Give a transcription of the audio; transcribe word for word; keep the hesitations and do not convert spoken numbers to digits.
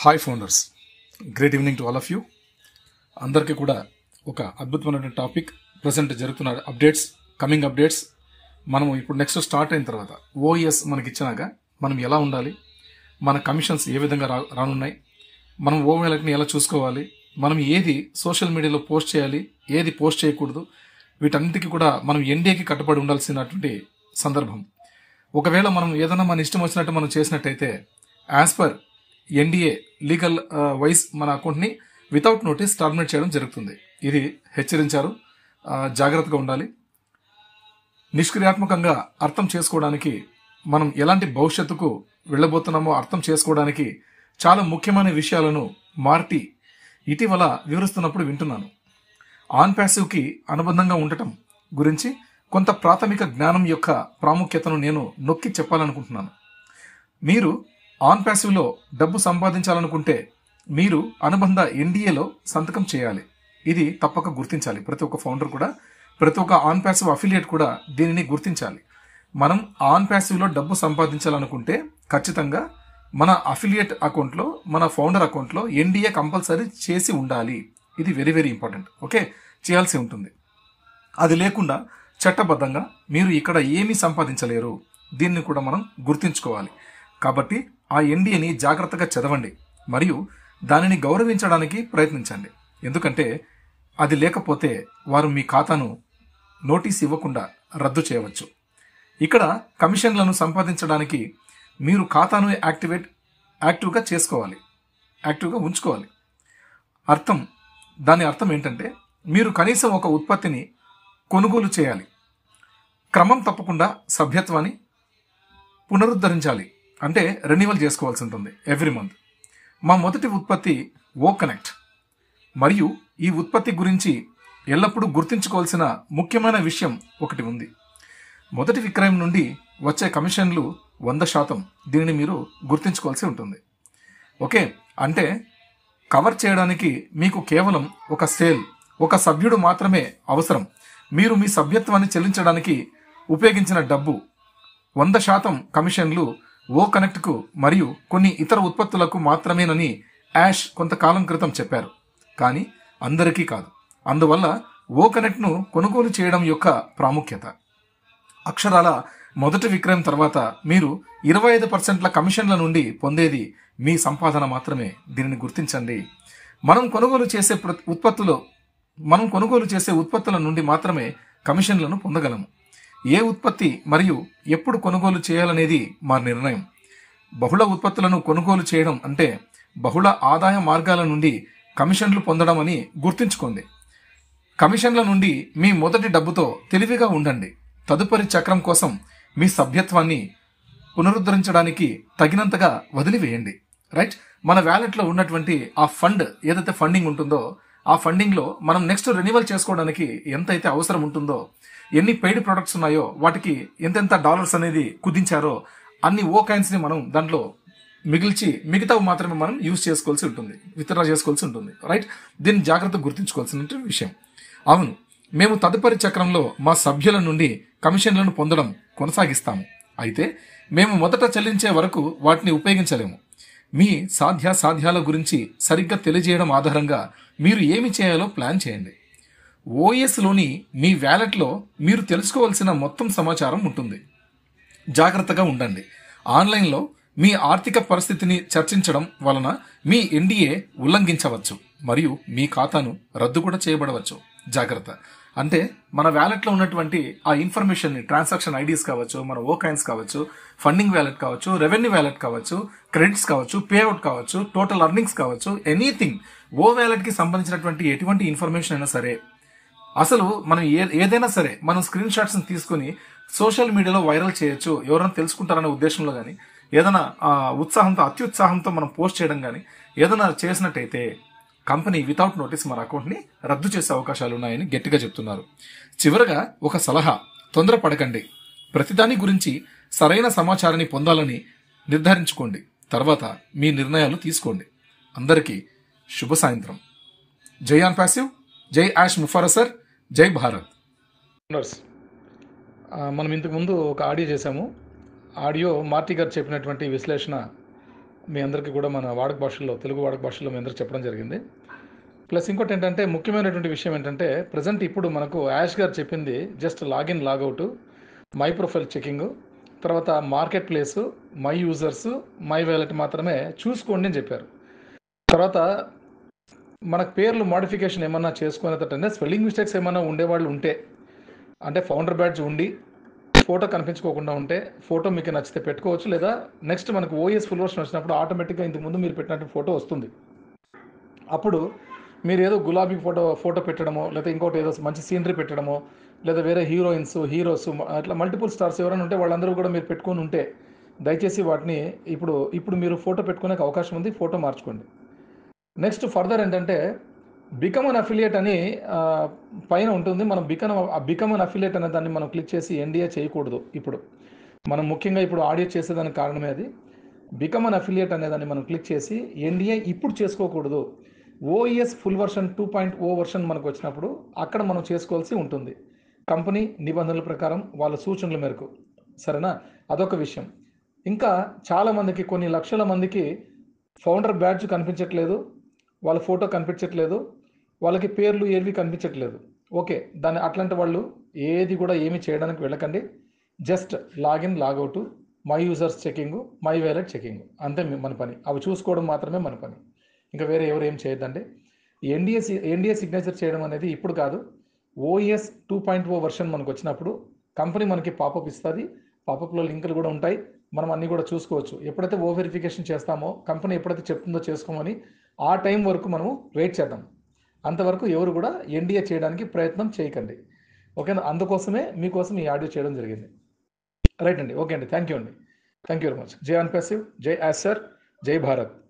Hi founders, great evening to all of you. అందరికీ కూడా ఒక అద్భుతమైనటువంటి టాపిక్ ప్రజెంట్ జరుగుతున్న అప్డేట్స్, కమింగ్ అప్డేట్స్. మనం ఇప్పుడు నెక్స్ట్ స్టార్ట్ అయిన తర్వాత ఓఎస్ మనకి ఇచ్చినాక మనం ఎలా ఉండాలి, మన కమిషన్స్ ఏ విధంగా రా రానున్నాయి మనం ఓ వ్యాలెట్ని ఎలా చూసుకోవాలి, మనం ఏది సోషల్ మీడియాలో పోస్ట్ చేయాలి, ఏది పోస్ట్ చేయకూడదు, వీటన్నిటికీ కూడా మనం ఎన్డీఏకి కట్టుబడి ఉండాల్సినటువంటి సందర్భం. ఒకవేళ మనం ఏదైనా మన ఇష్టం వచ్చినట్టు మనం చేసినట్టయితే as per NDA legal wise మన అకౌంట్ని వితౌట్ నోటీస్ టర్మినేట్ చేయడం జరుగుతుంది. ఇది హెచ్చరించారు, జాగ్రత్తగా ఉండాలి. నిష్క్రియాత్మకంగా అర్థం చేసుకోవడానికి, మనం ఎలాంటి భవిష్యత్తుకు వెళ్ళబోతున్నామో అర్థం చేసుకోవడానికి చాలా ముఖ్యమైన విషయాలను మార్టి ఇటీవల వివరిస్తున్నప్పుడు వింటున్నాను. ఆన్ ప్యాసివ్కి అనుబంధంగా ఉండటం గురించి కొంత ప్రాథమిక జ్ఞానం యొక్క ప్రాముఖ్యతను నేను నొక్కి చెప్పాలనుకుంటున్నాను. మీరు ఆన్ ప్యాసివ్లో డబ్బు సంపాదించాలనుకుంటే మీరు అనుబంధ ఎన్డీఏలో సంతకం చేయాలి. ఇది తప్పక గుర్తించాలి. ప్రతి ఒక్క ఫౌండర్ కూడా, ప్రతి ఒక్క ఆన్ ప్యాసివ్ అఫిలియేట్ కూడా దీనిని గుర్తించాలి. మనం ఆన్ ప్యాసివ్లో డబ్బు సంపాదించాలనుకుంటే ఖచ్చితంగా మన అఫిలియేట్ అకౌంట్లో, మన ఫౌండర్ అకౌంట్లో ఎన్డీఏ కంపల్సరీ చేసి ఉండాలి. ఇది వెరీ వెరీ ఇంపార్టెంట్. ఓకే, చేయాల్సి ఉంటుంది. అది లేకుండా చట్టబద్ధంగా మీరు ఇక్కడ ఏమీ సంపాదించలేరు. దీన్ని కూడా మనం గుర్తుంచుకోవాలి. కాబట్టి ఆ ఎన్డీఏని జాగ్రత్తగా చదవండి మరియు దానిని గౌరవించడానికి ప్రయత్నించండి. ఎందుకంటే అది లేకపోతే వారు మీ ఖాతాను నోటీస్ ఇవ్వకుండా రద్దు చేయవచ్చు. ఇక్కడ కమిషన్లను సంపాదించడానికి మీరు ఖాతాను యాక్టివేట్ యాక్టివ్గా చేసుకోవాలి, యాక్టివ్గా ఉంచుకోవాలి. అర్థం దాని అర్థం ఏంటంటే మీరు కనీసం ఒక ఉత్పత్తిని కొనుగోలు చేయాలి. క్రమం తప్పకుండా సభ్యత్వాన్ని పునరుద్ధరించాలి, అంటే రెన్యువల్ చేసుకోవాల్సి ఉంటుంది ఎవ్రీ మంత్. మా మొదటి ఉత్పత్తి ఓ కనెక్ట్, మరియు ఈ ఉత్పత్తి గురించి ఎల్లప్పుడూ గుర్తుంచుకోవాల్సిన ముఖ్యమైన విషయం ఒకటి ఉంది. మొదటి విక్రయం నుండి వచ్చే కమిషన్లు వంద శాతం. దీనిని మీరు గుర్తుంచుకోవాల్సి ఉంటుంది. ఓకే, అంటే కవర్ చేయడానికి మీకు కేవలం ఒక సేల్, ఒక సభ్యుడు మాత్రమే అవసరం. మీరు మీ సభ్యత్వాన్ని చెల్లించడానికి ఉపయోగించిన డబ్బు వంద శాతం కమిషన్లు ఓ కనెక్ట్కు మరియు కొన్ని ఇతర ఉత్పత్తులకు మాత్రమేనని యాష్ కొంతకాలం క్రితం చెప్పారు, కానీ అందరికీ కాదు. అందువల్ల ఓ కనెక్ట్ను కొనుగోలు చేయడం యొక్క ప్రాముఖ్యత. అక్షరాల మొదటి విక్రయం తర్వాత మీరు ఇరవై ఐదు పర్సెంట్ల కమిషన్ల నుండి పొందేది మీ సంపాదన మాత్రమే. దీనిని గుర్తించండి. మనం కొనుగోలు చేసే ఉత్పత్తులో మనం కొనుగోలు చేసే ఉత్పత్తుల నుండి మాత్రమే కమిషన్లను పొందగలము. ఏ ఉత్పత్తి మరియు ఎప్పుడు కొనుగోలు చేయాలనేది మా నిర్ణయం. బహుళ ఉత్పత్తులను కొనుగోలు చేయడం అంటే బహుళ ఆదాయ మార్గాల నుండి కమిషన్లు పొందడం అని గుర్తుంచుకోండి. కమిషన్ల నుండి మీ మొదటి డబ్బుతో తెలివిగా ఉండండి. తదుపరి చక్రం కోసం మీ సభ్యత్వాన్ని పునరుద్ధరించడానికి తగినంతగా వదిలివేయండి. రైట్, మన వ్యాలెట్లో ఉన్నటువంటి ఆ ఫండ్ ఏదైతే ఫండింగ్ ఉంటుందో ఆ ఫండింగ్లో మనం నెక్స్ట్ రెన్యువల్ చేసుకోవడానికి ఎంతైతే అవసరం ఉంటుందో, ఎన్ని పెయిడ్ ప్రొడక్ట్స్ ఉన్నాయో వాటికి ఎంతెంత డాలర్స్ అనేది కుదించారో అన్ని ఓ కాయిన్స్ని మనం దాంట్లో మిగిల్చి మిగతావి మాత్రమే మనం యూజ్ చేసుకోవాల్సి ఉంటుంది, విత్డ్రా చేసుకోవాల్సి ఉంటుంది. రైట్, దీన్ని జాగ్రత్తగా గుర్తుంచుకోవాల్సిన విషయం. అవును, మేము తదుపరి చక్రంలో మా సభ్యుల నుండి కమిషన్లను పొందడం కొనసాగిస్తాము. అయితే మేము మొదట చెల్లించే వరకు వాటిని ఉపయోగించలేము. మీ సాధ్యాసాధ్యాల గురించి సరిగ్గా తెలియజేయడం ఆధారంగా మీరు ఏమి చేయాలో ప్లాన్ చేయండి. ఓఎస్లోని మీ వ్యాలెట్లో మీరు తెలుసుకోవాల్సిన మొత్తం సమాచారం ఉంటుంది. జాగ్రత్తగా ఉండండి. ఆన్లైన్లో మీ ఆర్థిక పరిస్థితిని చర్చించడం వలన మీ ఎన్డీఏ ఉల్లంఘించవచ్చు మరియు మీ ఖాతాను రద్దు కూడా చేయబడవచ్చు. జాగ్రత్త అంటే మన వ్యాలెట్లో ఉన్నటువంటి ఆ ఇన్ఫర్మేషన్ని, ట్రాన్సాక్షన్ ఐడీస్ కావచ్చు, మన ఓ కాయిన్స్ కావచ్చు, ఫండింగ్ వ్యాలెట్ కావచ్చు, రెవెన్యూ వ్యాలెట్ కావచ్చు, క్రెడిట్స్ కావచ్చు, పేఅవుట్ కావచ్చు, టోటల్ అర్నింగ్స్ కావచ్చు, ఎనీథింగ్ ఓ వ్యాలెట్కి సంబంధించినటువంటి ఎటువంటి ఇన్ఫర్మేషన్ అయినా సరే, అసలు మనం ఏ ఏదైనా సరే మనం స్క్రీన్ షాట్స్ని తీసుకుని సోషల్ మీడియాలో వైరల్ చేయొచ్చు, ఎవరైనా తెలుసుకుంటారనే ఉద్దేశంలో కానీ, ఏదైనా ఉత్సాహంతో అత్యుత్సాహంతో మనం పోస్ట్ చేయడం కానీ ఏదైనా చేసినట్టయితే కంపెనీ వితౌట్ నోటీస్ మన అకౌంట్ని రద్దు చేసే అవకాశాలు ఉన్నాయని గట్టిగా చెప్తున్నారు. చివరగా ఒక సలహా, తొందరపడకండి. ప్రతిదాని గురించి సరైన సమాచారాన్ని పొందాలని నిర్ధారించుకోండి. తర్వాత మీ నిర్ణయాలు తీసుకోండి. అందరికీ శుభ సాయంత్రం. జై ఆన్ ప్యాసివ్, జై యాష్ ముఫారసర్, జై భారత్. మనం ఇంతకుముందు ఒక ఆడియో చేశాము. ఆడియో మార్టి గారు చెప్పినటువంటి విశ్లేషణ మీ అందరికీ కూడా మన వాడుక భాషల్లో, తెలుగు వాడుక భాషల్లో మీ అందరికి చెప్పడం జరిగింది. ప్లస్ ఇంకోటి ఏంటంటే ముఖ్యమైనటువంటి విషయం ఏంటంటే ప్రజెంట్ ఇప్పుడు మనకు యాష్ గారు చెప్పింది just login logout, my profile checking, తర్వాత market place, my users, my wallet మాత్రమే చూసుకోండి అని చెప్పారు. తర్వాత మనకు పేర్లు మోడిఫికేషన్ ఏమన్నా చేసుకునేటంటే స్పెల్లింగ్ మిస్టేక్స్ ఏమన్నా ఉండేవాళ్ళు ఉంటే, అంటే ఫౌండర్ బ్యాడ్జ్ ఉండి ఫోటో కనిపించుకోకుండా ఉంటే ఫోటో మీకు నచ్చితే పెట్టుకోవచ్చు. లేదా నెక్స్ట్ మనకు ఓఎస్ ఫుల్ వర్షన్ వచ్చినప్పుడు ఆటోమేటిక్గా ఇంతకుముందు మీరు పెట్టినట్టు ఫోటో వస్తుంది. అప్పుడు మీరు ఏదో గులాబీ ఫోటో ఫోటో పెట్టడమో, లేదా ఇంకోటి ఏదో మంచి సీనరీ పెట్టడమో, లేదా వేరే హీరోయిన్స్, హీరోస్, అట్లా మల్టిపుల్ స్టార్స్ ఎవరైనా ఉంటే వాళ్ళందరూ కూడా మీరు పెట్టుకొని ఉంటే దయచేసి వాటిని ఇప్పుడు ఇప్పుడు మీరు ఫోటో పెట్టుకునే అవకాశం ఉంది, ఫోటో మార్చుకోండి. నెక్స్ట్ ఫర్దర్ ఏంటంటే బికమ్ అన్ అఫిలియేట్ అని ఆ, పైన ఉంటుంది. మనం బికమ్ బికమ్ అన్ అఫిలియేట్ అనే దాన్ని మనం క్లిక్ చేసి ఎన్డీఏ చేయకూడదు. ఇప్పుడు మనం ముఖ్యంగా ఇప్పుడు ఆడియో చేసేదానికి కారణమే అది. బికమ్ అన్ అఫిలియేట్ అనేదాన్ని మనం క్లిక్ చేసి ఎన్డీఏ ఇప్పుడు చేసుకోకూడదు. OES full version two point O version మనకు వచ్చినప్పుడు అక్కడ మనం చేసుకోవాల్సి ఉంటుంది, కంపెనీ నిబంధనల ప్రకారం వాళ్ళ సూచనల మేరకు. సరేనా? అదొక విషయం. ఇంకా చాలామందికి, కొన్ని లక్షల మందికి ఫౌండర్ బ్యాడ్జ్ కనిపించట్లేదు, వాళ్ళ ఫోటో కనిపించట్లేదు, వాళ్ళకి పేర్లు ఏవి కనిపించట్లేదు. ఓకే, దాన్ని అట్లాంటి వాళ్ళు ఏది కూడా ఏమి చేయడానికి వెళ్ళకండి. Just login logout, my users checking, my wallet checking, అంతే మీ- మన పని. అవి చూసుకోవడం మాత్రమే మన పని, ఇంకా వేరే ఎవరు ఏం చేయొద్దండి. ఎన్డీఏ ఎన్డీఏ సిగ్నేచర్ చేయడం అనేది ఇప్పుడు కాదు, OS two point O version మనకు వచ్చినప్పుడు కంపెనీ మనకి పాపప్ ఇస్తుంది. పాపప్లో లింకులు కూడా ఉంటాయి, మనం అన్నీ కూడా చూసుకోవచ్చు. ఎప్పుడైతే ఓ వెరిఫికేషన్ చేస్తామో, కంపెనీ ఎప్పుడైతే చెప్తుందో చేసుకోమని, ఆ టైం వరకు మనము వెయిట్ చేద్దాం. అంతవరకు ఎవరు కూడా ఎన్డీఏ చేయడానికి ప్రయత్నం చేయకండి. ఓకేనా? అందుకోసమే మీకోసం ఈ ఆడియో చేయడం జరిగింది. రైట్ అండి. ఓకే అండి. థ్యాంక్ యూ అండి. Thank you very much. జై అన్పాసివ్, జై యాసర్, జై భారత్.